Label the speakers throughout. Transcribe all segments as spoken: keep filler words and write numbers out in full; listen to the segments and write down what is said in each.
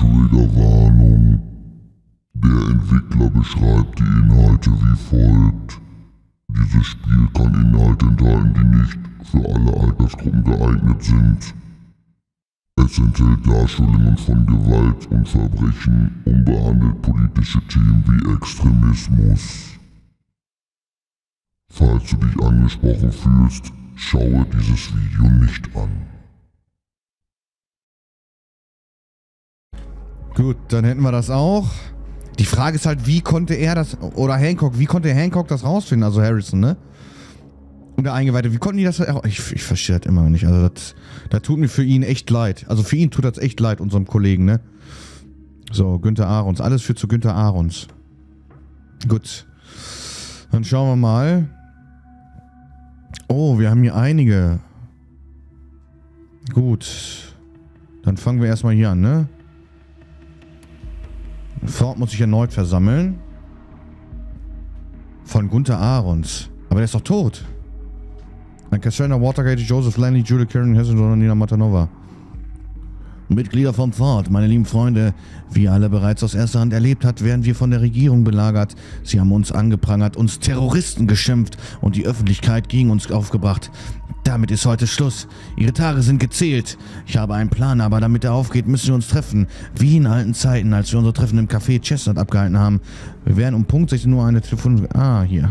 Speaker 1: Triggerwarnung. Der Entwickler beschreibt die Inhalte wie folgt. Dieses Spiel kann Inhalte enthalten, die nicht für alle Altersgruppen geeignet sind. Es enthält Darstellungen von Gewalt und Verbrechen und behandelt politische Themen wie Extremismus. Falls du dich angesprochen fühlst, schaue dieses Video nicht an.
Speaker 2: Gut, dann hätten wir das auch. Die Frage ist halt, wie konnte er das, oder Hancock, wie konnte Hancock das rausfinden, also Harrison, ne? Und der Eingeweihte, wie konnten die das, ich, ich verstehe das immer noch nicht, also das, das tut mir für ihn echt leid. Also für ihn tut das echt leid, unserem Kollegen, ne? So, Günther Ahrens, alles führt zu Günther Ahrens. Gut, dann schauen wir mal. Oh, wir haben hier einige. Gut, dann fangen wir erstmal hier an, ne? Ford muss sich erneut versammeln. Von Günther Ahrens. Aber der ist doch tot. Dann Cassandra Watergate, Joseph Lanley, Julie Karen, Hessen und Nina Matanova. Mitglieder vom Ford, meine lieben Freunde, wie ihr alle bereits aus erster Hand erlebt habt, werden wir von der Regierung belagert. Sie haben uns angeprangert, uns Terroristen geschimpft und die Öffentlichkeit gegen uns aufgebracht. Damit ist heute Schluss. Ihre Tage sind gezählt. Ich habe einen Plan, aber damit er aufgeht, müssen wir uns treffen. Wie in alten Zeiten, als wir unsere Treffen im Café Chestnut abgehalten haben. Wir werden um Punkt sechzehn Uhr eine Telefon... Ah, hier.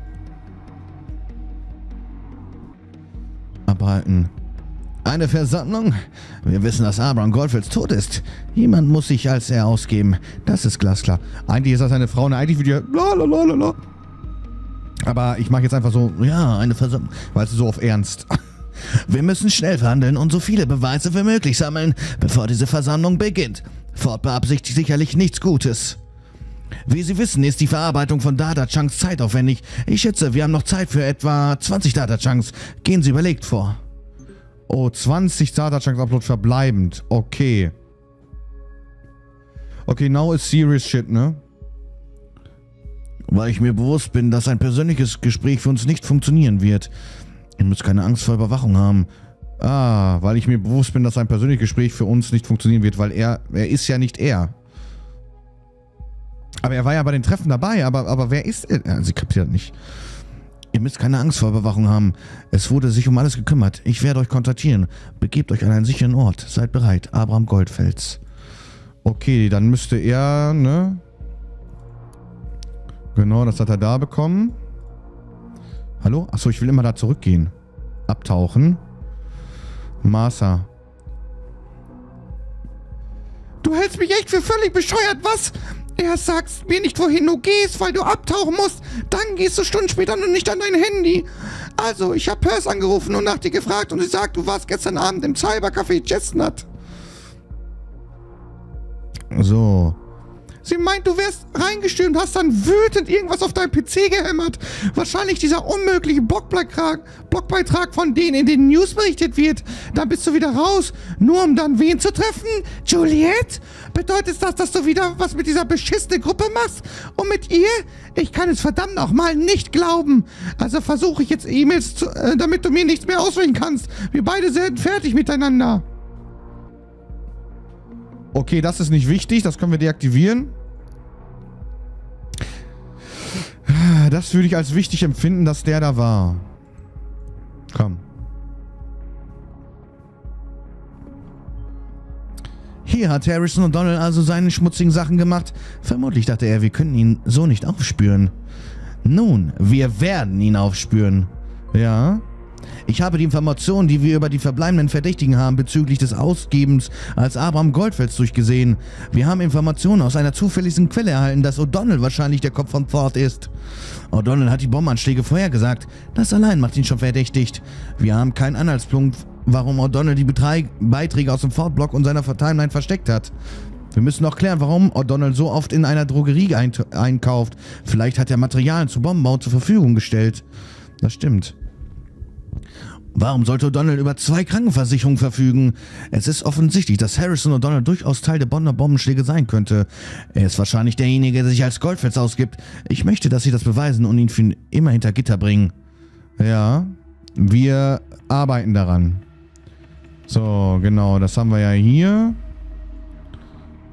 Speaker 2: Abhalten. Eine Versammlung? Wir wissen, dass Abraham Goldfels tot ist. Jemand muss sich als er ausgeben. Das ist glasklar. Eigentlich ist das eine Frau und eigentlich würde ich... Lalalala. Aber ich mache jetzt einfach so... Ja, eine Versammlung. Weißt du, so auf Ernst. Wir müssen schnell verhandeln und so viele Beweise wie möglich sammeln, bevor diese Versammlung beginnt. Ford beabsichtigt sicherlich nichts Gutes. Wie Sie wissen, ist die Verarbeitung von Data-Chunks zeitaufwendig. Ich schätze, wir haben noch Zeit für etwa zwanzig Data-Chunks. Gehen Sie überlegt vor. Oh, zwanzig Data-Chunks-Upload verbleibend. Okay. Okay, now is serious shit, ne? Weil ich mir bewusst bin, dass ein persönliches Gespräch für uns nicht funktionieren wird. Ihr müsst keine Angst vor Überwachung haben. Ah, weil ich mir bewusst bin, dass ein persönliches Gespräch für uns nicht funktionieren wird, weil er, er ist ja nicht er. Aber er war ja bei den Treffen dabei, aber, aber wer ist er? Ja, sie kapiert nicht. Ihr müsst keine Angst vor Überwachung haben. Es wurde sich um alles gekümmert. Ich werde euch kontaktieren. Begebt euch an einen sicheren Ort. Seid bereit. Abraham Goldfels. Okay, dann müsste er, ne? Genau, das hat er da bekommen. Hallo? Achso, ich will immer da zurückgehen. Abtauchen. Martha. Du hältst mich echt für völlig bescheuert, was? Erst sagst mir nicht, wohin du gehst, weil du abtauchen musst. Dann gehst du Stunden später und nicht an dein Handy. Also, ich habe Perth angerufen und nach dir gefragt und sie sagt, du warst gestern Abend im Cybercafé Chestnut. So. Sie meint, du wärst reingestürmt, hast dann wütend irgendwas auf deinem P C gehämmert. Wahrscheinlich dieser unmögliche Blogbeitrag, Blogbeitrag, von denen in den News berichtet wird. Dann bist du wieder raus, nur um dann wen zu treffen? Juliette? Bedeutet das, dass du wieder was mit dieser beschissenen Gruppe machst? Und mit ihr? Ich kann es verdammt nochmal nicht glauben. Also versuche ich jetzt E-Mails, zu, äh, damit du mir nichts mehr auswählen kannst. Wir beide sind fertig miteinander. Okay, das ist nicht wichtig. Das können wir deaktivieren. Das würde ich als wichtig empfinden, dass der da war. Komm. Hier hat Harrison O'Donnell also seine schmutzigen Sachen gemacht. Vermutlich dachte er, wir könnten ihn so nicht aufspüren. Nun, wir werden ihn aufspüren. Ja. Ich habe die Informationen, die wir über die verbleibenden Verdächtigen haben, bezüglich des Ausgebens als Abraham Goldfels durchgesehen. Wir haben Informationen aus einer zufälligen Quelle erhalten, dass O'Donnell wahrscheinlich der Kopf von Ford ist. O'Donnell hat die Bombenanschläge vorhergesagt. Das allein macht ihn schon verdächtigt. Wir haben keinen Anhaltspunkt, warum O'Donnell die Betrei- Beiträge aus dem Ford-Blog und seiner Timeline versteckt hat. Wir müssen noch klären, warum O'Donnell so oft in einer Drogerie einkauft. Vielleicht hat er Materialien zu Bombenbau zur Verfügung gestellt. Das stimmt. Warum sollte O'Donnell über zwei Krankenversicherungen verfügen? Es ist offensichtlich, dass Harrison O'Donnell durchaus Teil der Bonner Bombenschläge sein könnte. Er ist wahrscheinlich derjenige, der sich als Goldfels ausgibt. Ich möchte, dass Sie das beweisen und ihn für immer hinter Gitter bringen. Ja, wir arbeiten daran. So, genau, das haben wir ja hier.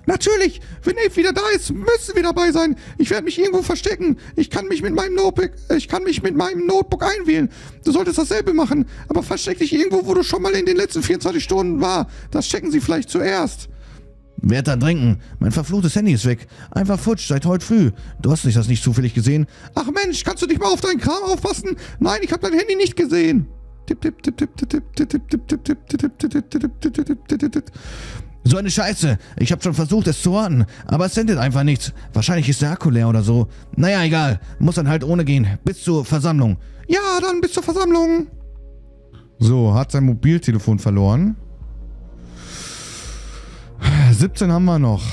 Speaker 2: Natürlich, wenn Abe wieder da ist, müssen wir dabei sein. Ich werde mich irgendwo verstecken. Ich kann mich mit meinem Notebook, ich kann mich mit meinem Notebook einwählen. Du solltest dasselbe machen, aber versteck dich irgendwo, wo du schon mal in den letzten vierundzwanzig Stunden war. Das checken sie vielleicht zuerst. Werd da trinken. Mein verfluchtes Handy ist weg. Einfach futsch, seit heute früh. Du hast dich das nicht zufällig gesehen? Ach Mensch, kannst du nicht mal auf deinen Kram aufpassen? Nein, ich habe dein Handy nicht gesehen. Tipp, tipp, tipp, tipp, tipp, tipp, tipp, tipp, tipp, tipp, tipp, tipp, tipp, tipp, tipp, tipp. So eine Scheiße. Ich habe schon versucht, es zu orten, aber es sendet einfach nichts. Wahrscheinlich ist der Akku leer oder so. Naja, egal. Muss dann halt ohne gehen. Bis zur Versammlung. Ja, dann bis zur Versammlung. So, hat sein Mobiltelefon verloren. siebzehn haben wir noch.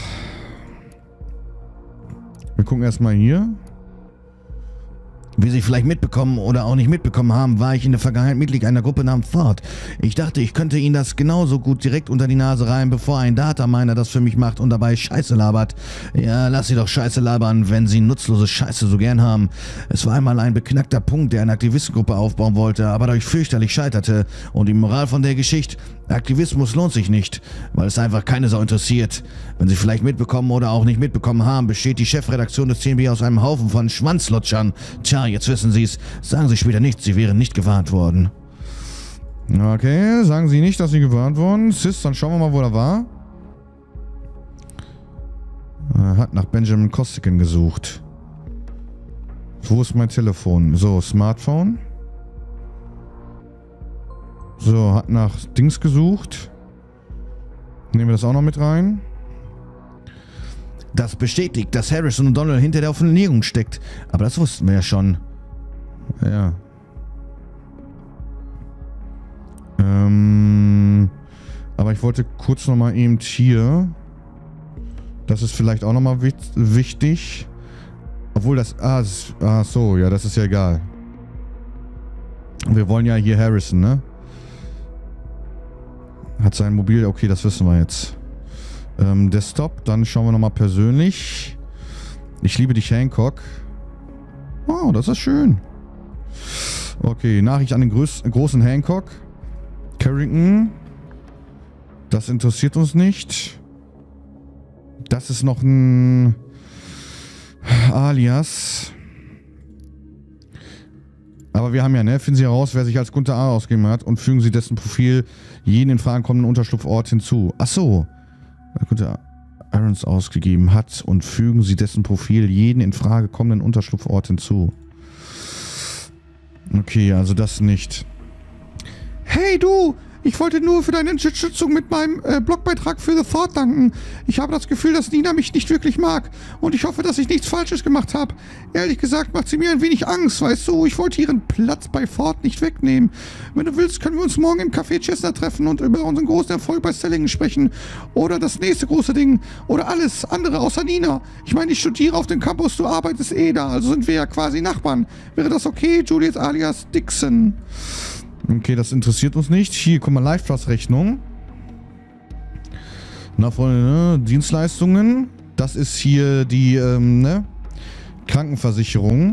Speaker 2: Wir gucken erstmal hier. Wie Sie vielleicht mitbekommen oder auch nicht mitbekommen haben, war ich in der Vergangenheit Mitglied einer Gruppe namens Ford. Ich dachte, ich könnte Ihnen das genauso gut direkt unter die Nase reiben, bevor ein Dataminer das für mich macht und dabei Scheiße labert. Ja, lass Sie doch Scheiße labern, wenn Sie nutzlose Scheiße so gern haben. Es war einmal ein beknackter Punkt, der eine Aktivistengruppe aufbauen wollte, aber dadurch fürchterlich scheiterte. Und die Moral von der Geschichte: Aktivismus lohnt sich nicht, weil es einfach keine Sau interessiert. Wenn Sie vielleicht mitbekommen oder auch nicht mitbekommen haben, besteht die Chefredaktion des C N B aus einem Haufen von Schwanzlutschern. Tja, jetzt wissen Sie es. Sagen Sie später nichts, Sie wären nicht gewarnt worden. Okay, sagen Sie nicht, dass Sie gewarnt wurden. Sis, dann schauen wir mal, wo er war. Er hat nach Benjamin Costigan gesucht. Wo ist mein Telefon? So, Smartphone. So, hat nach Dings gesucht. Nehmen wir das auch noch mit rein. Das bestätigt, dass Harrison und Donald hinter der Offenlegung steckt. Aber das wussten wir ja schon. Ja. Ähm, aber ich wollte kurz nochmal eben hier. Das ist vielleicht auch nochmal wichtig. Obwohl das... Ah, das, ah, so, ja, das ist ja egal. Wir wollen ja hier Harrison, ne? Hat sein Mobil... Okay, das wissen wir jetzt. Ähm, Desktop, dann schauen wir nochmal persönlich. Ich liebe dich, Hancock. Oh, das ist schön. Okay, Nachricht an den größ großen Hancock. Carrington. Das interessiert uns nicht. Das ist noch ein Alias. Aber wir haben ja, ne? Finden Sie heraus, wer sich als Gunther A. ausgegeben hat und fügen Sie dessen Profil jeden in Fragen kommenden Unterschlupfort hinzu. Ach so. Gunther Irons ausgegeben hat und fügen Sie dessen Profil jeden in Frage kommenden Unterschlupfort hinzu. Okay, also das nicht. Hey du! Ich wollte nur für deine Unterstützung mit meinem äh, Blogbeitrag für The Ford danken. Ich habe das Gefühl, dass Nina mich nicht wirklich mag. Und ich hoffe, dass ich nichts Falsches gemacht habe. Ehrlich gesagt macht sie mir ein wenig Angst, weißt du? Ich wollte ihren Platz bei Ford nicht wegnehmen. Wenn du willst, können wir uns morgen im Café Chester treffen und über unseren großen Erfolg bei Stellingen sprechen. Oder das nächste große Ding. Oder alles andere außer Nina. Ich meine, ich studiere auf dem Campus, du arbeitest eh da. Also sind wir ja quasi Nachbarn. Wäre das okay, Juliet alias Dixon? Okay, das interessiert uns nicht. Hier, guck mal, Live-Trust-Rechnung. Nachfolgende Dienstleistungen. Das ist hier die, ähm, ne? Krankenversicherung.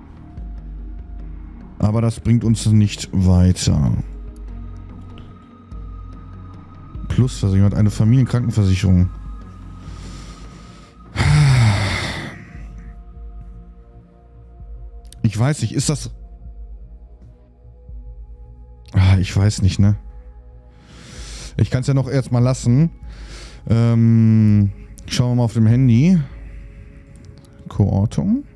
Speaker 2: Aber das bringt uns nicht weiter. Plusversicherung hat eine Familienkrankenversicherung. Ich weiß nicht, ist das... Ah, ich weiß nicht, ne? Ich kann es ja noch erstmal lassen. Ähm, schauen wir mal auf dem Handy. Koortung.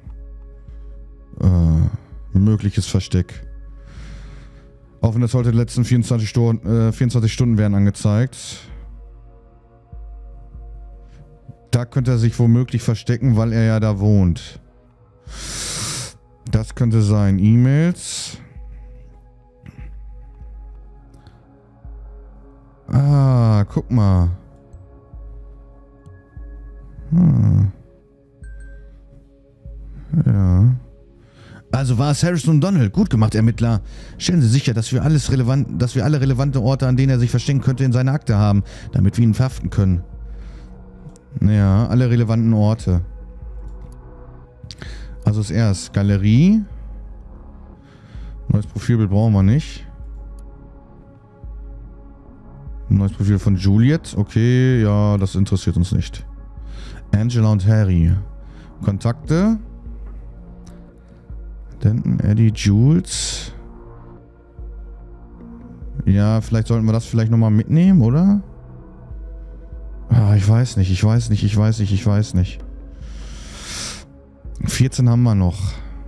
Speaker 2: Äh, mögliches Versteck. Auch wenn das heute die letzten vierundzwanzig Stunden, äh, vierundzwanzig Stunden werden angezeigt. Da könnte er sich womöglich verstecken, weil er ja da wohnt. Das könnte sein. E-Mails. Ah, guck mal. Hm. Ja. Also war es Harrison und Donald. Gut gemacht, Ermittler. Stellen Sie sicher, dass wir alles relevant, dass wir alle relevanten Orte, an denen er sich verstecken könnte, in seiner Akte haben, damit wir ihn verhaften können. Ja, alle relevanten Orte. Also ist erst Galerie. Neues Profilbild brauchen wir nicht. Neues Profil von Juliet. Okay, ja, das interessiert uns nicht. Angela und Harry. Kontakte. Denton, Eddie, Jules. Ja, vielleicht sollten wir das vielleicht nochmal mitnehmen, oder? Ah, ich weiß nicht, ich weiß nicht, ich weiß nicht, ich weiß nicht. vierzehn haben wir noch.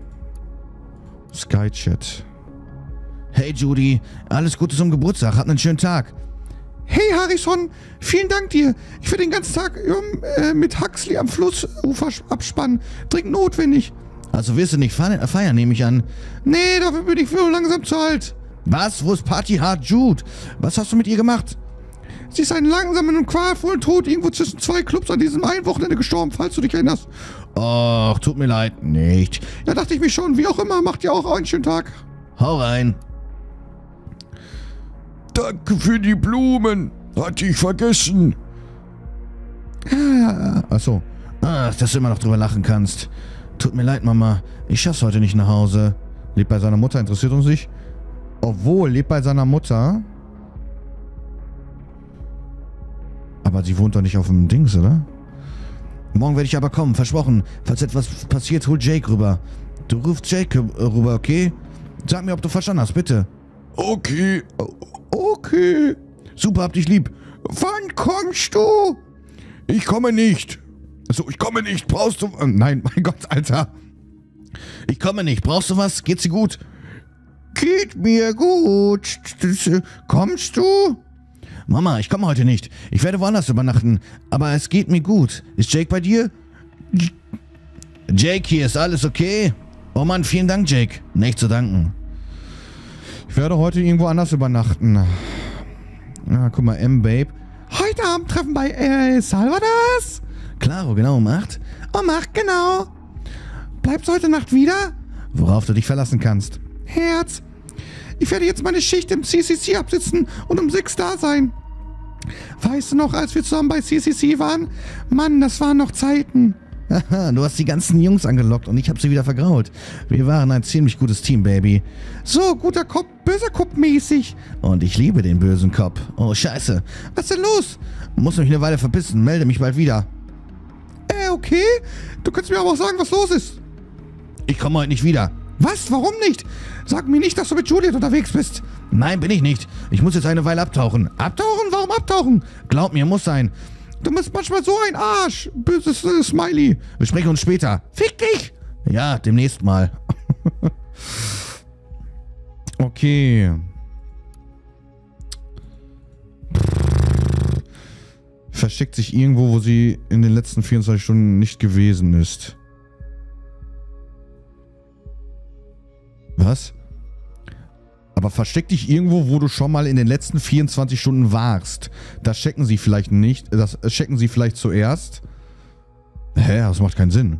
Speaker 2: Skychat. Hey Judy, alles Gute zum Geburtstag, hat einen schönen Tag. Hey Harrison, vielen Dank dir. Ich will den ganzen Tag äh, mit Huxley am Flussufer abspannen. Dringend notwendig. Also wirst du nicht feiern, nehme ich an. Nee, dafür bin ich wohl langsam zu alt. Was? Wo ist Party Hard Jude? Was hast du mit ihr gemacht? Sie ist einen langsamen und qualvollen Tod irgendwo zwischen zwei Clubs an diesem einen Wochenende gestorben, falls du dich erinnerst. Och, tut mir leid. Nicht. Ja, dachte ich mir schon. Wie auch immer, macht ihr auch einen schönen Tag. Hau rein. Danke für die Blumen. Hatte ich vergessen. Ah, achso. Ach, dass du immer noch drüber lachen kannst. Tut mir leid, Mama. Ich schaff's heute nicht nach Hause. Lebt bei seiner Mutter, interessiert uns nicht. Obwohl, lebt bei seiner Mutter. Aber sie wohnt doch nicht auf dem Dings, oder? Morgen werde ich aber kommen, versprochen. Falls etwas passiert, hol Jake rüber. Du rufst Jake rüber, okay? Sag mir, ob du verstanden hast, bitte. Okay. Okay. Super, hab dich lieb. Wann kommst du? Ich komme nicht. Achso, ich komme nicht. Brauchst du... Nein, mein Gott, Alter. Ich komme nicht. Brauchst du was? Geht's dir gut? Geht mir gut. Kommst du? Mama, ich komme heute nicht. Ich werde woanders übernachten. Aber es geht mir gut. Ist Jake bei dir? Jake, hier ist alles okay? Oh Mann, vielen Dank, Jake. Nicht zu danken. Ich werde heute irgendwo anders übernachten. Ah, guck mal, M-Babe. Heute Abend treffen bei äh, Salvadors? Klaro, genau, um acht. Um acht, genau. Bleibst du heute Nacht wieder? Worauf du dich verlassen kannst. Herz. Ich werde jetzt meine Schicht im C C C absitzen und um sechs da sein. Weißt du noch, als wir zusammen bei C C C waren? Mann, das waren noch Zeiten. Haha, du hast die ganzen Jungs angelockt und ich habe sie wieder vergrault. Wir waren ein ziemlich gutes Team, Baby. So, guter Kopf, böser Kopf mäßig. Und ich liebe den bösen Kopf. Oh, scheiße. Was ist denn los? Muss mich eine Weile verpissen. Melde mich bald wieder. Äh, okay. Du kannst mir aber auch sagen, was los ist. Ich komme heute nicht wieder. Was? Warum nicht? Sag mir nicht, dass du mit Juliet unterwegs bist. Nein, bin ich nicht. Ich muss jetzt eine Weile abtauchen. Abtauchen? Warum abtauchen? Glaub mir, muss sein. Du bist manchmal so ein Arsch. Böses äh, Smiley. Wir sprechen uns später. Fick dich! Ja, demnächst mal. Okay. Versteckt sich irgendwo, wo sie in den letzten vierundzwanzig Stunden nicht gewesen ist. Was? Aber versteck dich irgendwo, wo du schon mal in den letzten vierundzwanzig Stunden warst. Das checken sie vielleicht nicht. Das checken sie vielleicht zuerst. Hä? Das macht keinen Sinn.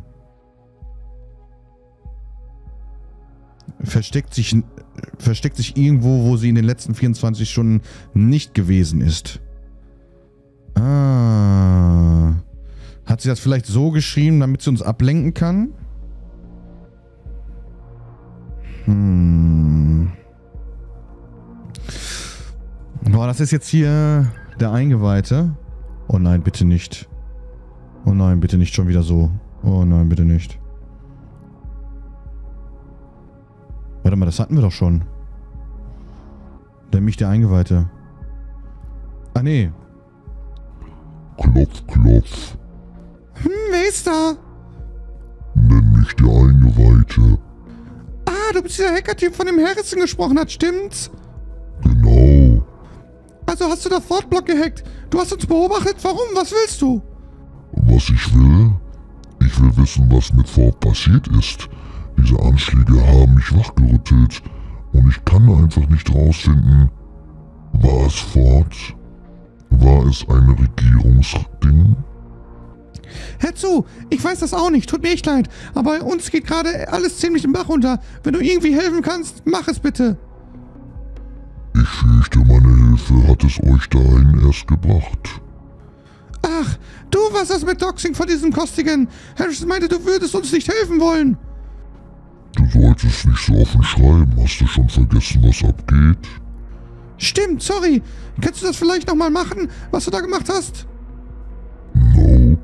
Speaker 2: Versteckt sich, versteckt sich irgendwo, wo sie in den letzten vierundzwanzig Stunden nicht gewesen ist. Ah. Hat sie das vielleicht so geschrieben, damit sie uns ablenken kann? Hm. Boah, das ist jetzt hier der Eingeweihte. Oh nein, bitte nicht. Oh nein, bitte nicht schon wieder so. Oh nein, bitte nicht. Warte mal, das hatten wir doch schon. Nämlich der Eingeweihte. Ah, nee.
Speaker 1: Klopf, klopf.
Speaker 2: Hm, wer ist da?
Speaker 1: Nenn mich der Eingeweihte.
Speaker 2: Ah, du bist dieser Hacker-Typ, von dem Harrison gesprochen hat, stimmt's?
Speaker 1: Genau.
Speaker 2: Also hast du das Fortblock gehackt? Du hast uns beobachtet? Warum? Was willst du?
Speaker 1: Was ich will? Ich will wissen, was mit Ford passiert ist. Diese Anschläge haben mich wachgerüttelt und ich kann einfach nicht rausfinden, war es Ford? War es ein Regierungsding?
Speaker 2: Hör zu, ich weiß das auch nicht, tut mir echt leid, aber bei uns geht gerade alles ziemlich im Bach runter. Wenn du irgendwie helfen kannst, mach es bitte.
Speaker 1: Ich fürchte, meine Hilfe hat es euch dahin erst gebracht.
Speaker 2: Ach, du warst das mit Doxing von diesem Kostigen. Harrison meinte, du würdest uns nicht helfen wollen.
Speaker 1: Du solltest nicht so offen schreiben. Hast du schon vergessen, was abgeht?
Speaker 2: Stimmt, sorry. Kannst du das vielleicht nochmal machen, was du da gemacht hast?
Speaker 1: Nope.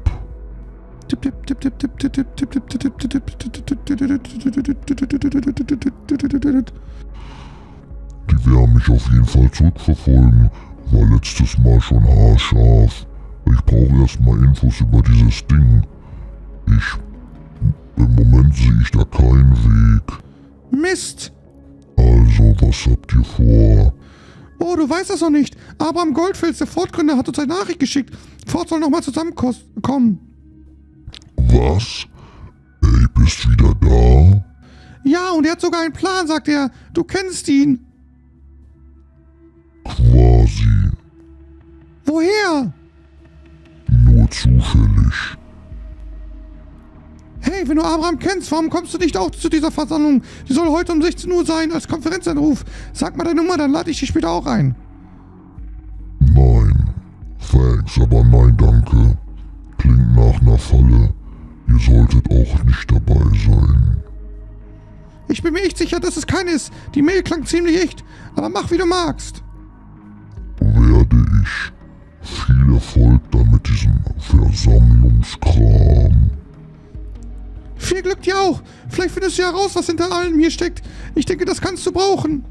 Speaker 1: Die werden mich auf jeden Fall zurückverfolgen. War letztes Mal schon haarscharf. Ich brauche erstmal Infos über dieses Ding. Ich... Im Moment sehe ich da keinen Weg.
Speaker 2: Mist!
Speaker 1: Also, was habt ihr vor?
Speaker 2: Oh, du weißt das noch nicht. Abraham Goldfels, der Ford-Gründer, hat uns eine Nachricht geschickt. Ford soll nochmal zusammenkommen.
Speaker 1: Was? Ey, bist wieder da?
Speaker 2: Ja, und er hat sogar einen Plan, sagt er. Du kennst ihn.
Speaker 1: Quasi.
Speaker 2: Woher?
Speaker 1: Nur zufällig.
Speaker 2: Hey, wenn du Abraham kennst, warum kommst du nicht auch zu dieser Versammlung? Die soll heute um sechzehn Uhr sein, als Konferenzanruf. Sag mal deine Nummer, dann lade ich dich später auch ein.
Speaker 1: Nein. Thanks, aber nein, danke. Klingt nach einer Falle. Ihr solltet auch nicht dabei sein.
Speaker 2: Ich bin mir echt sicher, dass es keine ist. Die Mail klang ziemlich echt. Aber mach, wie du magst.
Speaker 1: Werde ich. Viel Erfolg dann mit diesem Versammlungskram.
Speaker 2: Viel Glück dir auch. Vielleicht findest du ja raus, was hinter allem hier steckt. Ich denke, das kannst du brauchen.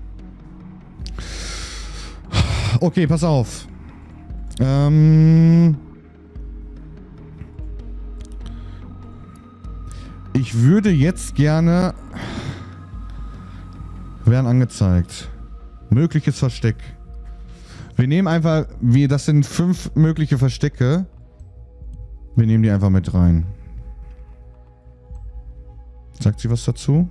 Speaker 2: Okay, pass auf. Ähm... Ich würde jetzt gerne... Werden angezeigt. Mögliches Versteck. Wir nehmen einfach... Wir, das sind fünf mögliche Verstecke. Wir nehmen die einfach mit rein. Sagt sie was dazu?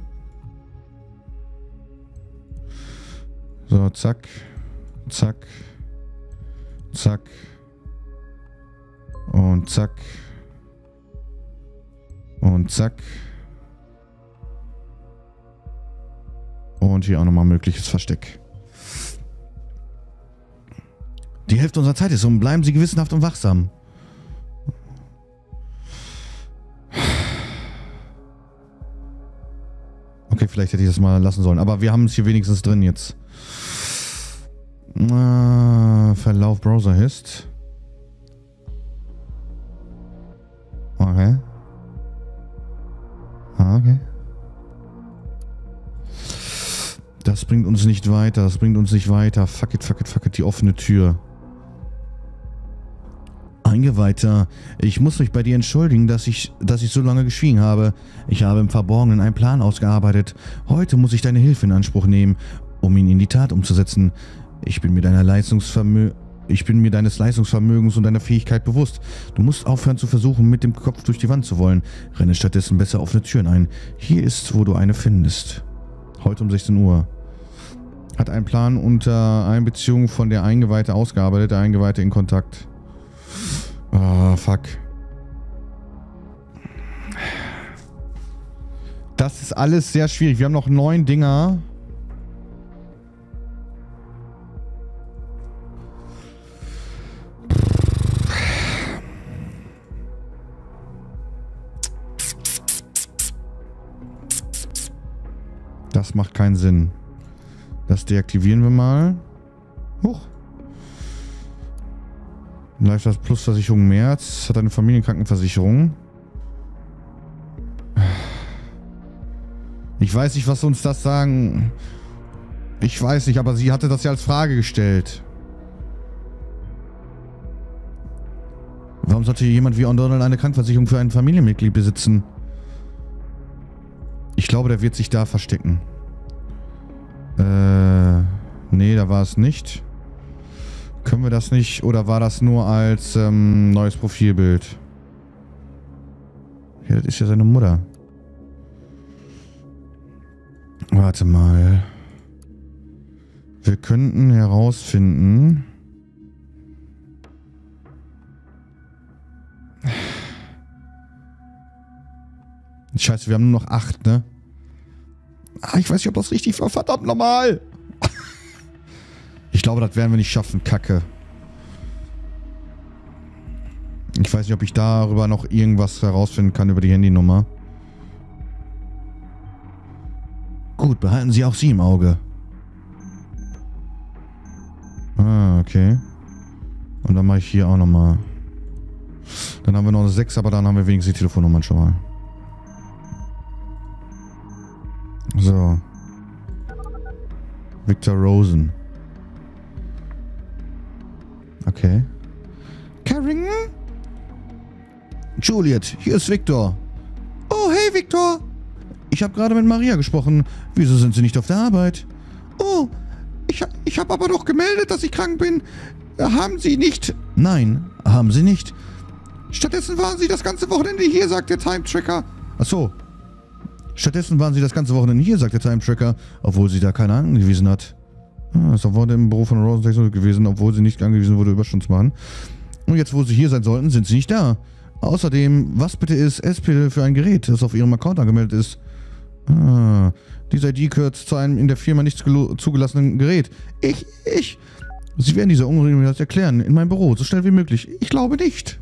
Speaker 2: So, zack. Zack. Zack. Und zack. Und zack. Und hier auch nochmal mögliches Versteck. Die Hälfte unserer Zeit ist um. Bleiben Sie gewissenhaft und wachsam. Okay, vielleicht hätte ich das mal lassen sollen. Aber wir haben es hier wenigstens drin jetzt. Äh, Verlauf Browser Hist. Okay. Okay. Das bringt uns nicht weiter. Das bringt uns nicht weiter. Fuck it, fuck it, fuck it. Die offene Tür. Eingeweihter, ich muss mich bei dir entschuldigen, dass ich, dass ich so lange geschwiegen habe. Ich habe im Verborgenen einen Plan ausgearbeitet. Heute muss ich deine Hilfe in Anspruch nehmen, um ihn in die Tat umzusetzen. Ich bin mir deiner Leistungsvermö ich bin mir deines Leistungsvermögens und deiner Fähigkeit bewusst. Du musst aufhören zu versuchen, mit dem Kopf durch die Wand zu wollen. Renne stattdessen besser offene Türen ein. Hier ist, wo du eine findest. Heute um sechzehn Uhr. Hat einen Plan unter Einbeziehung von der Eingeweihte ausgearbeitet. Der Eingeweihte in Kontakt. Ah, oh, fuck. Das ist alles sehr schwierig. Wir haben noch neun Dinger. Das macht keinen Sinn. Das deaktivieren wir mal. Huch. Lifestyle Plus Versicherung März. Hat eine Familienkrankenversicherung. Ich weiß nicht, was uns das sagen. Ich weiß nicht, aber sie hatte das ja als Frage gestellt. Warum sollte jemand wie O'Donnell eine Krankenversicherung für ein Familienmitglied besitzen? Ich glaube, der wird sich da verstecken. Äh, nee, da war es nicht. Können wir das nicht, oder war das nur als ähm, neues Profilbild? Ja, das ist ja seine Mutter. Warte mal. Wir könnten herausfinden... Scheiße, wir haben nur noch acht, ne? Ah, ich weiß nicht, ob das richtig war. Verdammt nochmal! Ich glaube, das werden wir nicht schaffen. Kacke. Ich weiß nicht, ob ich darüber noch irgendwas herausfinden kann über die Handynummer. Gut, behalten Sie auch Sie im Auge. Okay. Und dann mache ich hier auch nochmal. Dann haben wir noch eine sechs, aber dann haben wir wenigstens die Telefonnummern schon mal. So. Victor Rosen. Okay. Carrington? Juliet, hier ist Victor. Oh, hey Victor. Ich habe gerade mit Maria gesprochen. Wieso sind Sie nicht auf der Arbeit? Oh, ich, ich habe aber doch gemeldet, dass ich krank bin. Haben Sie nicht? Nein, haben Sie nicht. Stattdessen waren Sie das ganze Wochenende hier, sagt der Time-Tracker. Ach so. Stattdessen waren Sie das ganze Wochenende hier, sagt der Time-Tracker, obwohl sie da keiner angewiesen hat. Ah, ist wurde im Büro von Rosen gewesen, obwohl sie nicht angewiesen wurde, Überstunden zu machen. Und jetzt, wo Sie hier sein sollten, sind Sie nicht da. Außerdem, was bitte ist S P für ein Gerät, das auf Ihrem Account angemeldet ist? Ah, dieser I D gehört zu einem in der Firma nicht zugelassenen Gerät. Ich, ich... Sie werden diese Unregelmäßigkeit erklären, in meinem Büro, so schnell wie möglich. Ich glaube nicht.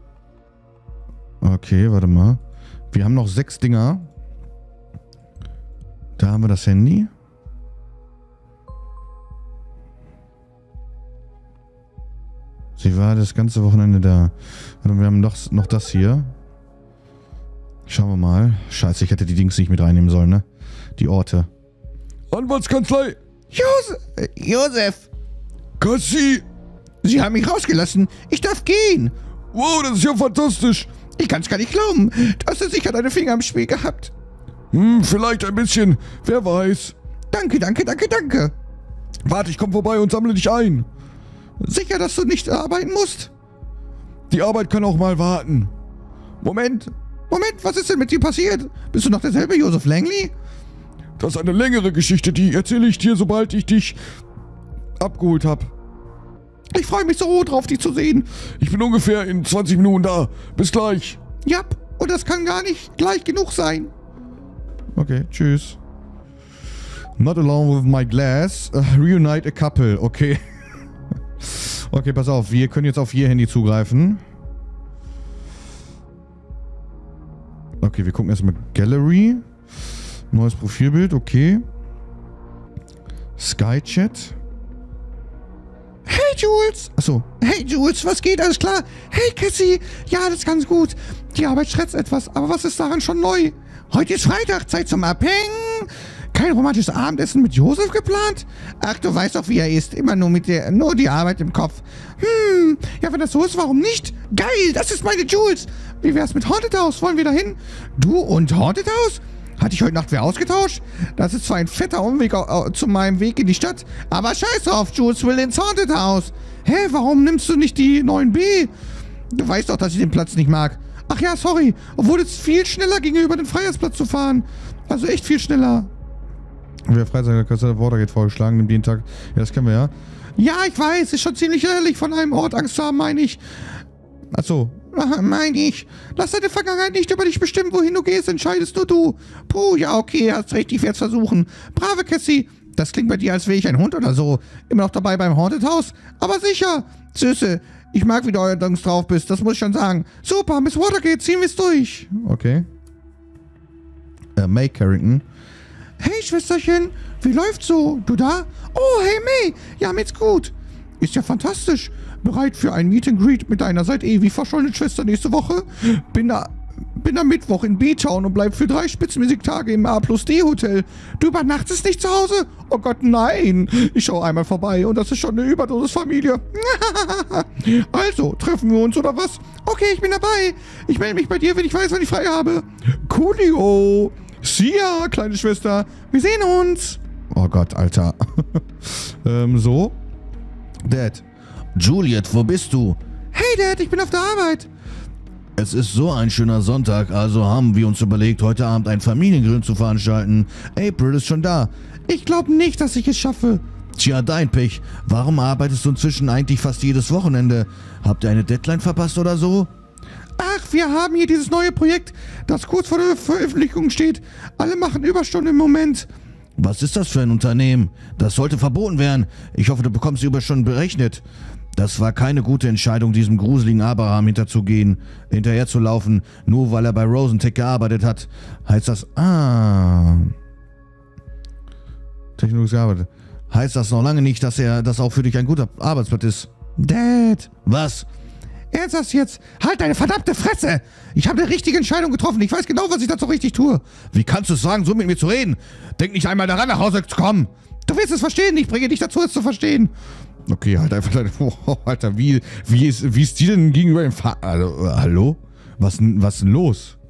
Speaker 2: Okay, warte mal. Wir haben noch sechs Dinger. Da haben wir das Handy. Sie war das ganze Wochenende da. Und wir haben noch, noch das hier. Schauen wir mal. Scheiße, ich hätte die Dings nicht mit reinnehmen sollen, ne? Die Orte.
Speaker 3: Anwaltskanzlei!
Speaker 2: Josef! Josef!
Speaker 3: Cassie!
Speaker 2: Sie haben mich rausgelassen. Ich darf gehen.
Speaker 3: Wow, das ist ja fantastisch.
Speaker 2: Ich kann's gar nicht glauben. Du hast ja sicher deine Finger im Spiel gehabt.
Speaker 3: Hm, vielleicht ein bisschen. Wer weiß.
Speaker 2: Danke, danke, danke, danke.
Speaker 3: Warte, ich komm vorbei und sammle dich ein.
Speaker 2: Sicher, dass du nicht arbeiten musst?
Speaker 3: Die Arbeit kann auch mal warten.
Speaker 2: Moment. Moment, was ist denn mit dir passiert? Bist du noch derselbe Joseph Langley?
Speaker 3: Das ist eine längere Geschichte, die erzähle ich dir, sobald ich dich abgeholt habe.
Speaker 2: Ich freue mich so drauf, dich zu sehen.
Speaker 3: Ich bin ungefähr in zwanzig Minuten da. Bis gleich.
Speaker 2: Ja, und das kann gar nicht gleich genug sein. Okay, tschüss. Not alone with my glass. Uh, reunite a couple. Okay. Okay, pass auf. Wir können jetzt auf ihr Handy zugreifen. Okay, wir gucken erstmal Gallery. Neues Profilbild, okay. Skychat. Hey Jules! Achso. Hey Jules, was geht? Alles klar? Hey Cassie! Ja, alles ganz gut. Die Arbeit schrätzt etwas, aber was ist daran schon neu? Heute ist Freitag, Zeit zum Abhängen. Kein romantisches Abendessen mit Josef geplant? Ach, du weißt doch, wie er ist. Immer nur mit der, nur die Arbeit im Kopf. Hm, ja, wenn das so ist, warum nicht? Geil, das ist meine Jules. Wie wär's mit Haunted House? Wollen wir da hin? Du und Haunted House? Hatte ich heute Nacht wer ausgetauscht? Das ist zwar ein fetter Umweg zu meinem Weg in die Stadt, aber scheiß drauf, Jules will ins Haunted House. Hä, warum nimmst du nicht die neun B? Du weißt doch, dass ich den Platz nicht mag. Ach ja, sorry, obwohl es viel schneller ginge, über den Freiheitsplatz zu fahren. Also echt viel schneller. Wer Freizeit der Watergate vorgeschlagen, nimmt jeden Tag. Ja, das kennen wir ja. Ja, ich weiß, ist schon ziemlich ehrlich, von einem Ort Angst zu haben, meine ich. Achso. Meine ich. Lass deine Vergangenheit nicht über dich bestimmen, wohin du gehst, entscheidest nur du. Puh, ja, okay, hast recht, ich werde es versuchen. Brave Cassie. Das klingt bei dir, als wäre ich ein Hund oder so. Immer noch dabei beim Haunted House? Aber sicher. Süße, ich mag, wie du allerdings drauf bist, das muss ich schon sagen. Super, Miss Watergate, ziehen wir es durch. Okay. Äh, May Carrington. Hey, Schwesterchen, wie läuft's so? Du da? Oh, hey, May. Ja, mir's gut. Ist ja fantastisch. Bereit für ein Meet and Greet mit deiner seit ewig verschollenen Schwester nächste Woche? Bin da, bin am Mittwoch in B-Town und bleib für drei Spitzenmusiktage im A plus D Hotel. Du übernachtest nicht zu Hause? Oh Gott, nein. Ich schaue einmal vorbei und das ist schon eine Überdosis-Familie. Also, treffen wir uns oder was? Okay, ich bin dabei. Ich melde mich bei dir, wenn ich weiß, wann ich frei habe. Coolio. See ya, kleine Schwester. Wir sehen uns. Oh Gott, Alter. ähm, so. Dad. Juliet, wo bist du? Hey Dad, ich bin auf der Arbeit. Es ist so ein schöner Sonntag, also haben wir uns überlegt, heute Abend einen Familiengrill zu veranstalten. April ist schon da. Ich glaube nicht, dass ich es schaffe. Tja, dein Pech. Warum arbeitest du inzwischen eigentlich fast jedes Wochenende? Habt ihr eine Deadline verpasst oder so? Ach, wir haben hier dieses neue Projekt, das kurz vor der Veröffentlichung steht. Alle machen Überstunden im Moment. Was ist das für ein Unternehmen? Das sollte verboten werden. Ich hoffe, du bekommst die Überstunden berechnet. Das war keine gute Entscheidung, diesem gruseligen Abraham hinterzugehen, hinterherzulaufen, nur weil er bei Rosentech gearbeitet hat. Heißt das... Ah... Technologisch gearbeitet. heißt das noch lange nicht, dass er das auch für dich ein guter Arbeitsplatz ist. Dad! Was? Ernst das jetzt? Halt deine verdammte Fresse! Ich habe eine richtige Entscheidung getroffen. Ich weiß genau, was ich dazu richtig tue. Wie kannst du es sagen, so mit mir zu reden? Denk nicht einmal daran, nach Hause zu kommen. Du wirst es verstehen. Ich bringe dich dazu, es zu verstehen. Okay, halt einfach deine... Oh, Alter, wie, wie, ist, wie ist die denn gegenüber dem Vater... Also, äh, hallo? Was, was ist denn los?